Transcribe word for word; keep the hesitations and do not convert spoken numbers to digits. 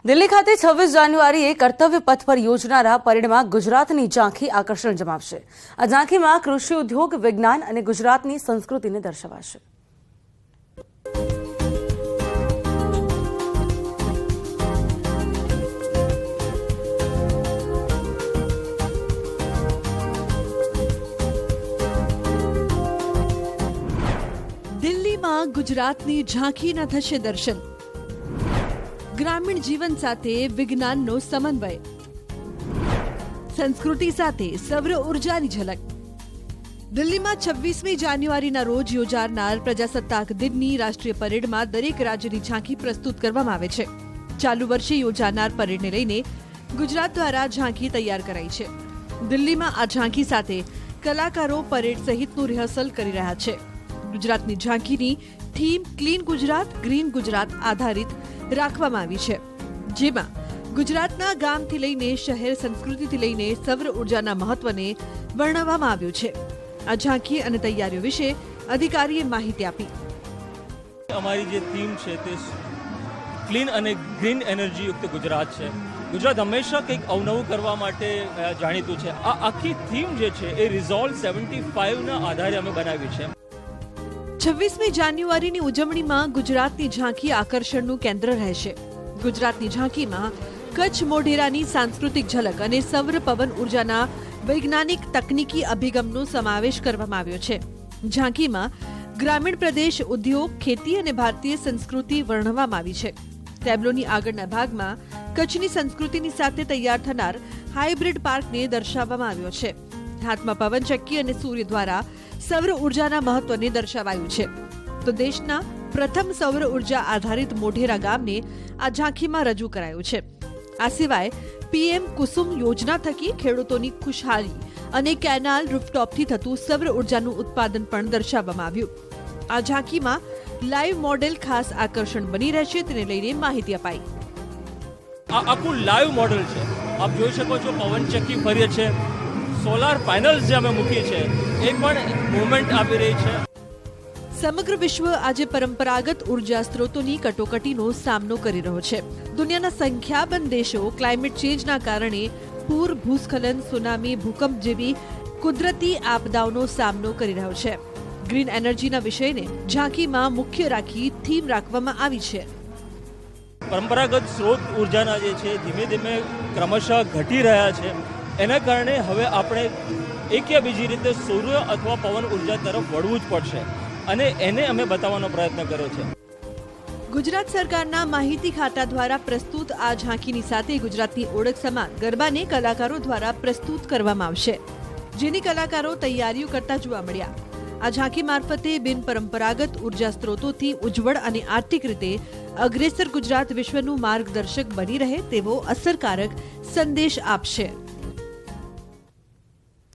દિલ્હી ખાતે છવ્વીસ જાન્યુઆરીએ કર્તવ્ય પથ પર યોજનારા પરેડમાં ગુજરાતની ઝાંખી આકર્ષણ જમાવશે। આ ઝાંખીમાં કૃષિ ઉદ્યોગ, વિજ્ઞાન અને ગુજરાતની સંસ્કૃતિને દર્શાવાશે। દિલ્હીમાં ગુજરાતની ઝાંખીના થશે દર્શન। ગ્રામીણ જીવન સાથે વિજ્ઞાનનો સમન્વય, સંસ્કૃતિ સાથે સૌર ઉર્જાની ઝલક। દિલ્હીમાં છવ્વીસમી જાન્યુઆરીના રોજ યોજાનાર પ્રજાસત્તાક દિનની રાષ્ટ્રીય પરેડમાં દરેક રાજ્યની ઝાંખી પ્રસ્તુત કરવામાં આવે છે। ચાલુ વર્ષે યોજાનાર પરેડને લઈને ગુજરાત દ્વારા ઝાંખી તૈયાર કરાઈ છે। દિલ્હીમાં આ ઝાંખી સાથે કલાકારો પરેડ સહિતનું રિહર્સલ કરી રહ્યા છે। ગુજરાતની ઝાંખીની theme clean Gujarat, green Gujarat આધારિત રાખવામાં આવી છે, જેમાં ગુજરાતના ગામથી લઈને શહેર, સંસ્કૃતિથી લઈને સૌર ઉર્જાના મહત્વને વર્ણવવામાં આવ્યું છે। આ ઝાંખી અને તૈયારીઓ વિશે અધિકારીએ માહિતી આપી। અમારી જે થીમ છે તે ક્લીન અને ગ્રીન એનર્જી યુક્ત ગુજરાત છે। ગુજરાત હંમેશા કંઈક અવનવું કરવા માટે જાણીતું છે। આ આખી થીમ જે છે એ રિઝોલ્વ સેવન્ટી ફાઈવના આધારે અમે બનાવી છે। છવ્વીસમી જાન્યુઆરીની ઉજવણીમાં ગુજરાતની ઝાંખી આકર્ષણનું કેન્દ્ર રહેશે। ગુજરાતની ઝાંખીમાં કચ્છ મોઢેરાની સાંસ્કૃતિક ઝલક અને સૌર પવન ઉર્જાના વૈજ્ઞાનિક તકનીકી અભિગમનો સમાવેશ કરવામાં આવ્યો છે। ઝાંખીમાં ગ્રામીણ પ્રદેશ, ઉદ્યોગ, ખેતી અને ભારતીય સંસ્કૃતિ વર્ણવવામાં આવી છે। ટેબ્લોની આગળના ભાગમાં કચ્છની સંસ્કૃતિની સાથે તૈયાર થનાર હાઇબ્રિડ પાર્કને દર્શાવવામાં આવ્યો છે। હાથમાં પવનચક્કી અને સૂર્ય દ્વારા સૌર ઉર્જાના મહત્વને દર્શાવાયું છે। તો દેશના પ્રથમ સૌર ઉર્જા આધારિત મોઢેરા ગામને આ ઝાંખીમાં રજૂ કરાયું છે। આ સિવાય પીએમ કુસુમ યોજના થકી ખેડૂતોની ખુશહાલી અને કેનાલ રૂફટોપથી થતું સૌર ઉર્જાનું ઉત્પાદન પણ દર્શાવવામાં આવ્યું। આ ઝાંખીમાં લાઈવ મોડેલ ખાસ આકર્ષણ બની રહેશે, તેને લઈને માહિતી અપાઈ। આ આખું લાઈવ મોડેલ છે। આપ જોઈ શકો છો પવનચક્કી ફરીએ છે, સોલાર પેનલ્સ જે અમે મૂકી છે એ પણ મૂવમેન્ટ આપી રહી છે। સમગ્ર વિશ્વ આજે પરંપરાગત ઉર્જા સ્ત્રોતોની કટોકટીનો સામનો કરી રહ્યો છે। દુનિયાના સંખ્યાબંધ દેશો ક્લાઇમેટ ચેન્જના કારણે પૂર, ભૂસ્ખલન, સુનામી, ભૂકંપ જેવી કુદરતી આપદાઓનો સામનો કરી રહ્યો છે। ગ્રીન એનર્જીના વિષયને ઝાંખીમાં મુખ્ય રાખી થીમ રાખવામાં આવી છે। પરંપરાગત સ્ત્રોત ઉર્જાના જે છે ધીમે ધીમે ક્રમશઃ ઘટી રહ્યા છે। એના કારણે હવે આપણે એક યા બીજી રીતે સૂર્ય અથવા પવન ઉર્જા તરફ વળવું જ પડશે અને એને અમે બતાવવાનો પ્રયત્ન કર્યો છે। ગુજરાત સરકારના માહિતી ખાતા દ્વારા પ્રસ્તુત આ ઝાંખીની સાથે ગુજરાતની ઓળખ સમાન ગરબાને કલાકારો દ્વારા પ્રસ્તુત કરવામાં આવશે, જેની કલાકારો તૈયારીઓ કરતા જોવા મળ્યા। આ ઝાંખી મારફતે બિન પરંપરાગત ઉર્જા સ્ત્રોતોથી ઉજ્જવળ અને આર્થિક રીતે અગ્રેસર ગુજરાત વિશ્વનું માર્ગદર્શક બની રહે તેવો અસરકારક સંદેશ આપશે।